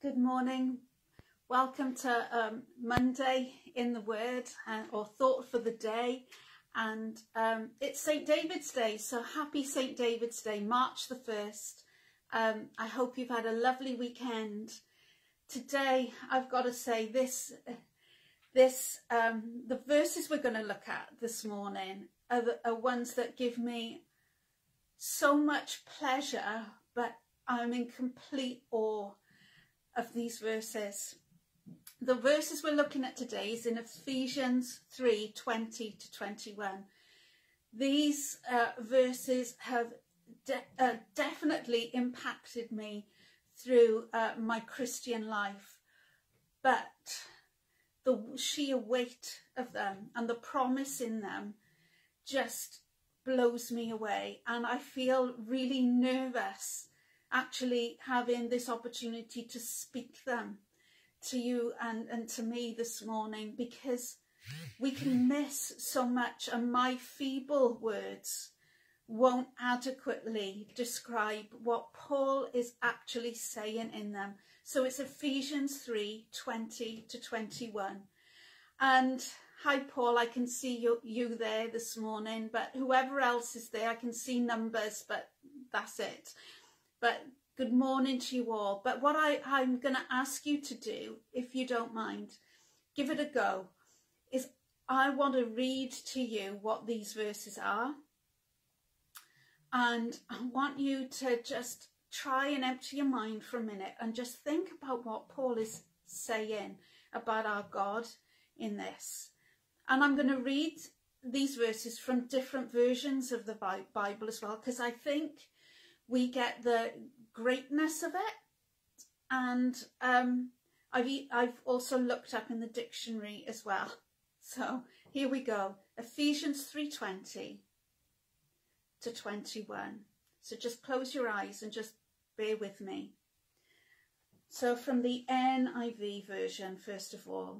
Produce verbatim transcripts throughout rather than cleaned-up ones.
Good morning. Welcome to um, Monday in the Word uh, or Thought for the Day. And um, it's Saint David's Day, so happy Saint David's Day, March the first. Um, I hope you've had a lovely weekend. Today, I've got to say this, this um, the verses we're going to look at this morning are, the, are ones that give me so much pleasure, but I'm in complete awe of these verses. The verses we're looking at today is in Ephesians three, twenty to twenty-one. These uh, verses have de uh, definitely impacted me through uh, my Christian life, but the sheer weight of them and the promise in them just blows me away, and I feel really nervous actually having this opportunity to speak them to you and, and to me this morning, because we can miss so much and my feeble words won't adequately describe what Paul is actually saying in them. So it's Ephesians three, twenty to twenty-one. And hi Paul, I can see you, you there this morning, but whoever else is there, I can see numbers, but that's it. But good morning to you all. But what I, I'm going to ask you to do, if you don't mind, give it a go, is I want to read to you what these verses are. And I want you to just try and empty your mind for a minute and just think about what Paul is saying about our God in this. And I'm going to read these verses from different versions of the Bible as well, because I think we get the greatness of it. And um, I've, I've also looked up in the dictionary as well. So here we go. Ephesians three, twenty to twenty-one. So just close your eyes and just bear with me. So from the N I V version, first of all.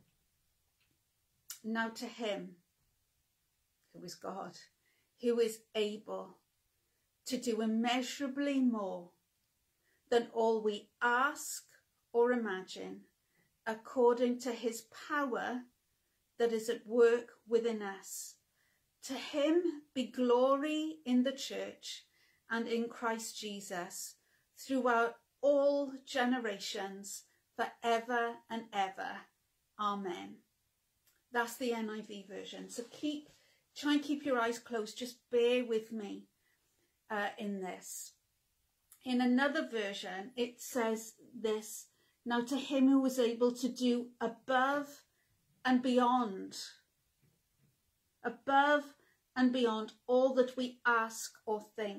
Now to him, who is God, who is able to do immeasurably more than all we ask or imagine, according to his power that is at work within us. To him be glory in the church and in Christ Jesus throughout all generations, forever and ever. Amen. That's the N I V version. So keep, try and keep your eyes closed. Just bear with me uh, in this. In another version, it says this: now to him who was able to do above and beyond, above and beyond all that we ask or think.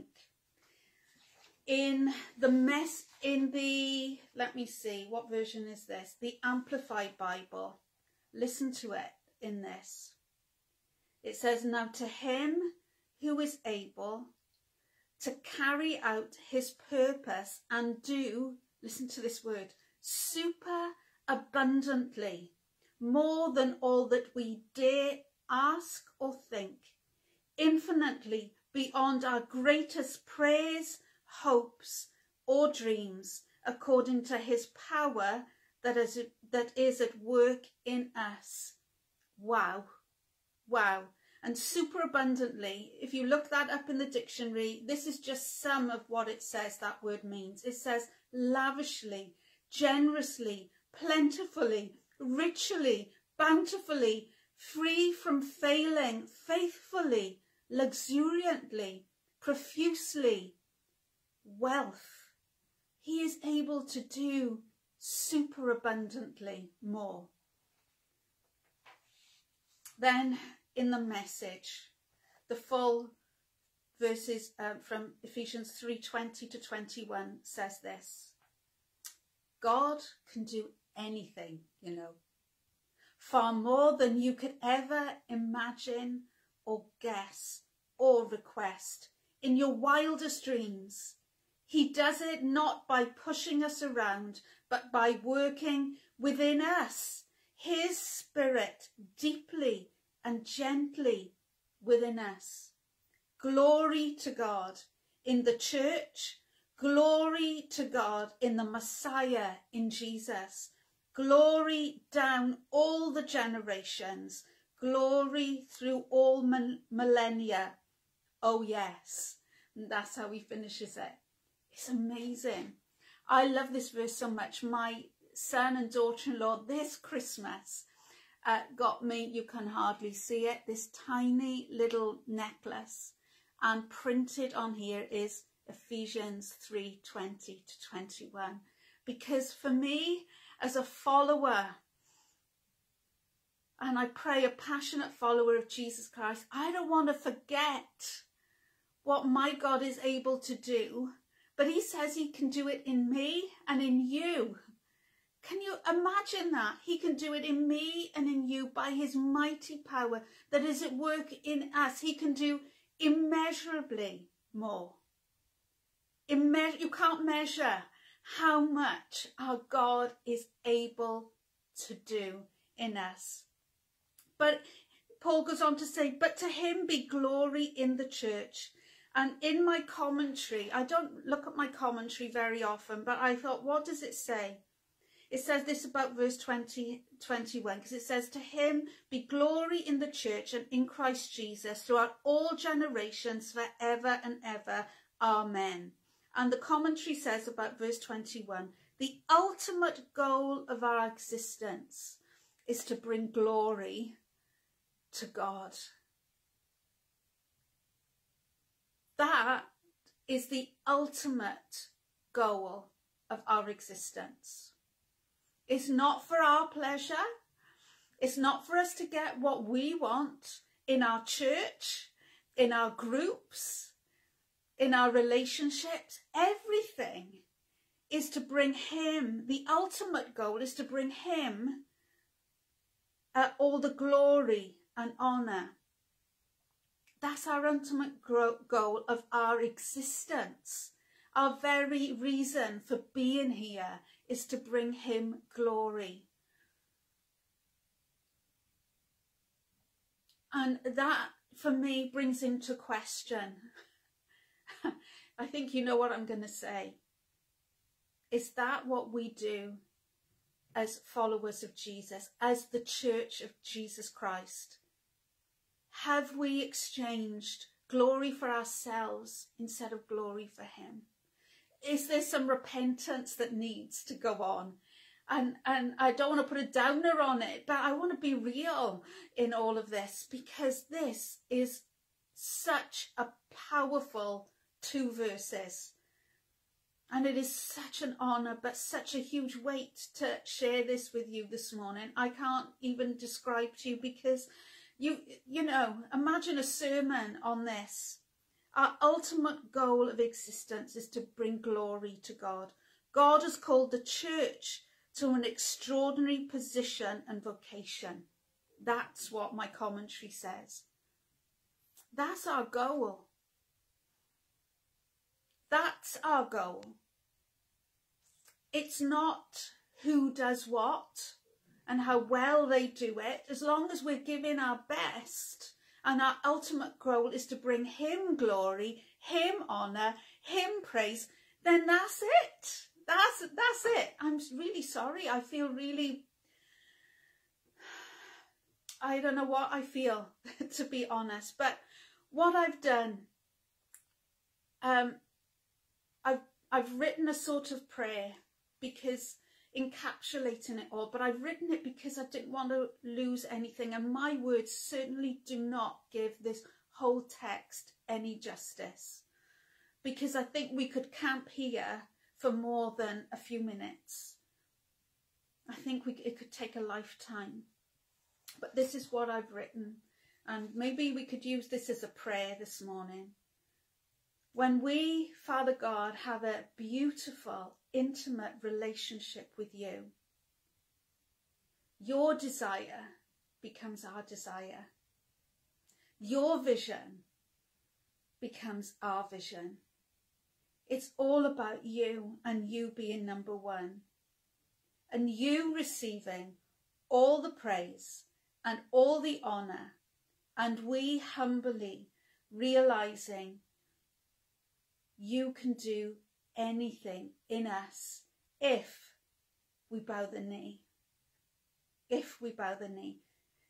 In the mess, in the, let me see, what version is this? The Amplified Bible. Listen to it in this. It says, now to him who is able to carry out his purpose and do, listen to this word, super abundantly, more than all that we dare ask or think, infinitely beyond our greatest prayers, hopes, or dreams, according to his power that is, that is at work in us. Wow. Wow. And super abundantly, if you look that up in the dictionary, this is just some of what it says that word means. It says lavishly, generously, plentifully, richly, bountifully, free from failing, faithfully, luxuriantly, profusely, wealth. He is able to do super abundantly more. Then in the Message, the full verses uh, from Ephesians three, twenty to twenty-one says this: God can do anything, you know, far more than you could ever imagine or guess or request in your wildest dreams. He does it not by pushing us around, but by working within us, his spirit deeply and gently within us. Glory to God in the church, Glory to God in the Messiah, in Jesus. Glory down all the generations. Glory through all millennia. Oh yes. And that's how he finishes it. It's amazing. I love this verse so much. My son and daughter-in-law this Christmas uh, got me, you can hardly see it, this tiny little necklace. And printed on here is Ephesians three, twenty to twenty-one. Because for me, as a follower, and I pray a passionate follower of Jesus Christ, I don't want to forget what my God is able to do, but he says he can do it in me and in you. Can you imagine that? He can do it in me and in you by his mighty power that is at work in us. He can do immeasurably more. Imme- you can't measure how much our God is able to do in us. But Paul goes on to say, but to him be glory in the church. And in my commentary, I don't look at my commentary very often, but I thought, what does it say? It says this about verse twenty, twenty-one, because it says, to him be glory in the church and in Christ Jesus throughout all generations forever and ever. Amen. And the commentary says about verse twenty-one, the ultimate goal of our existence is to bring glory to God. That is the ultimate goal of our existence. It's not for our pleasure. It's not for us to get what we want in our church, in our groups, in our relationships. Everything is to bring him, the ultimate goal is to bring him uh, all the glory and honour. That's our ultimate goal of our existence. Our very reason for being here is to bring him glory. And that, for me, brings into question. I think you know what I'm going to say. Is that what we do as followers of Jesus, as the Church of Jesus Christ? Have we exchanged glory for ourselves instead of glory for him? Is there some repentance that needs to go on? And, and I don't want to put a downer on it, but I want to be real in all of this, because this is such a powerful two verses. And it is such an honour, but such a huge weight to share this with you this morning. I can't even describe to you, because you, you know, imagine a sermon on this. Our ultimate goal of existence is to bring glory to God. God has called the church to an extraordinary position and vocation. That's what my commentary says. That's our goal. That's our goal. It's not who does what and how well they do it. As long as we're giving our best, and our ultimate goal is to bring him glory, him honour, him praise, then that's it. That's, that's it. I'm really sorry. I feel really, I don't know what I feel, to be honest. But what I've done, um, I've, I've written a sort of prayer, because encapsulating it all, but I've written it because I didn't want to lose anything, and my words certainly do not give this whole text any justice, because I think we could camp here for more than a few minutes. I think we, it could take a lifetime, but this is what I've written, and maybe we could use this as a prayer this morning. When we, Father God, have a beautiful, intimate relationship with you, your desire becomes our desire. Your vision becomes our vision. It's all about you, and you being number one, and you receiving all the praise and all the honour, and we humbly realising you can do anything in us if we bow the knee. If we bow the knee.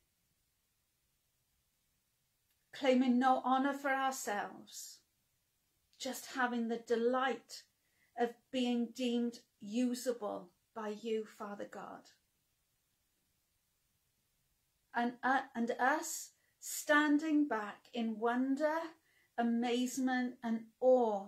Claiming no honour for ourselves, just having the delight of being deemed usable by you, Father God. And, uh, and us standing back in wonder, amazement and awe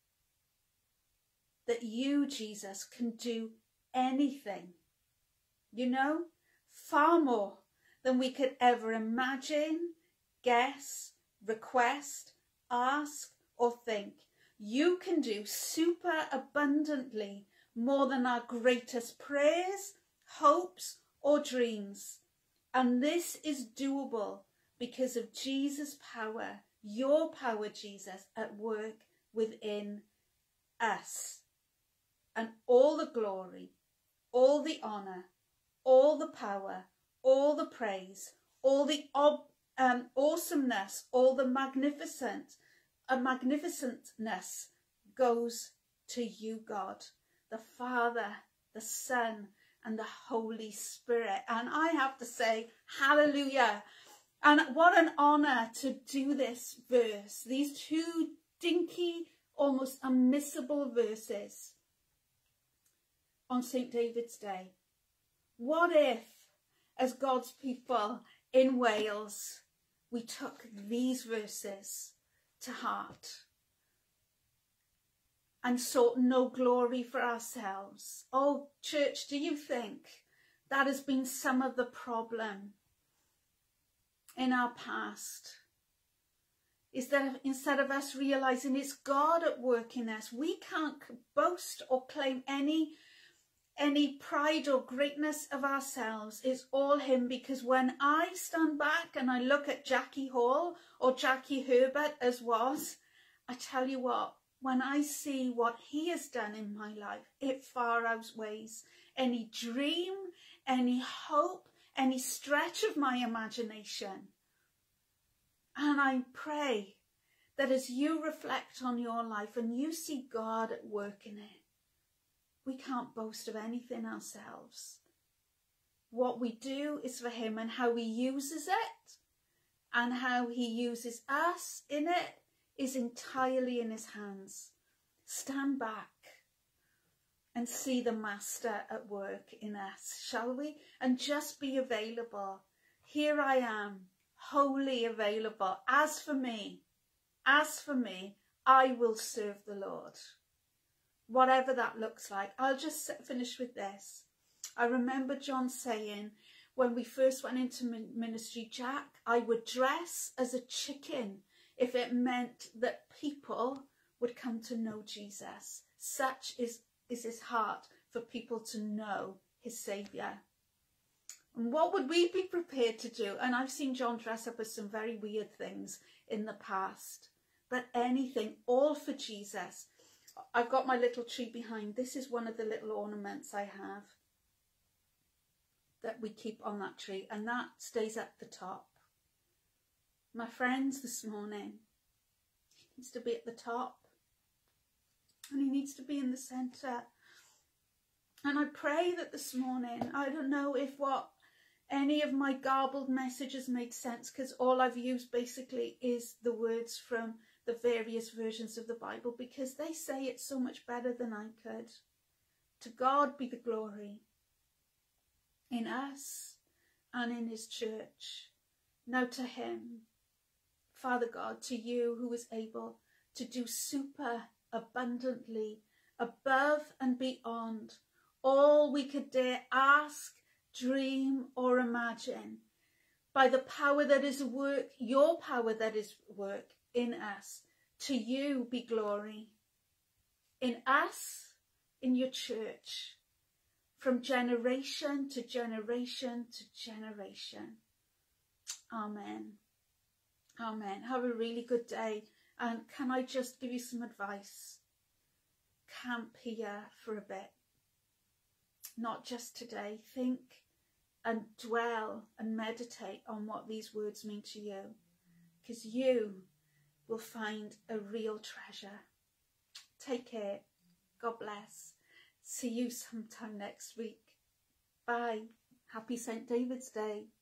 that you, Jesus, can do anything, you know, far more than we could ever imagine, guess, request, ask or think. You can do super abundantly more than our greatest prayers, hopes or dreams. And this is doable because of Jesus' power, your power, Jesus, at work within us. And all the glory, all the honour, all the power, all the praise, all the ob um, awesomeness, all the magnificent, uh, magnificentness goes to you, God, the Father, the Son, and the Holy Spirit. And I have to say, hallelujah. And what an honour to do this verse, these two dinky, almost unmissable verses on Saint David's Day. What if, as God's people in Wales, we took these verses to heart and sought no glory for ourselves? Oh, church, do you think that has been some of the problem in our past? Is that instead of us realizing it's God at work in us, we can't boast or claim any any pride or greatness of ourselves. It's all him, because when I stand back and I look at Jackie Hall or Jackie Herbert as was, I tell you what, when I see what he has done in my life, it far outweighs any dream, any hope, any stretch of my imagination. And I pray that as you reflect on your life and you see God at work in it, we can't boast of anything ourselves. What we do is for him, and how he uses it and how he uses us in it is entirely in his hands. Stand back and see the Master at work in us, shall we? And just be available. Here I am, wholly available. As for me, as for me, I will serve the Lord. Whatever that looks like. I'll just finish with this. I remember John saying, when we first went into ministry, Jack, I would dress as a chicken if it meant that people would come to know Jesus. Such is, is his heart, for people to know his Saviour. And what would we be prepared to do? And I've seen John dress up as some very weird things in the past. But anything, all for Jesus. I've got my little tree behind. This is one of the little ornaments I have that we keep on that tree, and that stays at the top. My friends, this morning, he needs to be at the top, and he needs to be in the centre. And I pray that this morning, I don't know if what any of my garbled messages made sense, because all I've used basically is the words from the various versions of the Bible, because they say it so much better than I could. To God be the glory in us and in his church. Now to him, Father God, to you who is able to do super abundantly, above and beyond all we could dare ask, dream or imagine, by the power that is at work, your power that is at work in us. To you be glory in us, in your church, from generation to generation to generation. Amen. Amen. Have a really good day. And can I just give you some advice? Camp here for a bit. Not just today. Think and dwell and meditate on what these words mean to you, because you will find a real treasure. Take care. God bless. See you sometime next week. Bye. Happy Saint David's Day.